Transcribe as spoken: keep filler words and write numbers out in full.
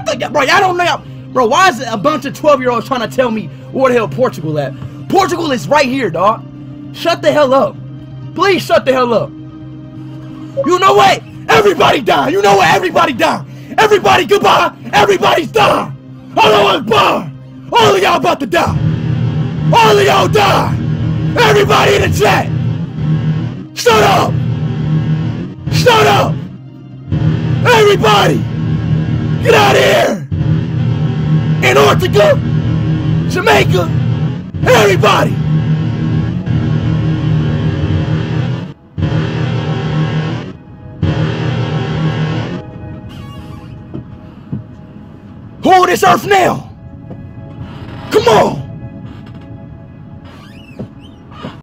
the bro, y'all don't know y'all. Bro, why is it a bunch of twelve year olds trying to tell me where the hell Portugal at? Portugal is right here, dog. Shut the hell up. Please shut the hell up. You know what? Everybody down. You know what? Everybody down. Everybody goodbye. Everybody's down. All of us born. All of y'all about to die. All of y'all die. Everybody in the chat. Shut up. Shut up. Everybody. Get out of here. Antarctica. Jamaica. Everybody. Hold this earth now. Come on.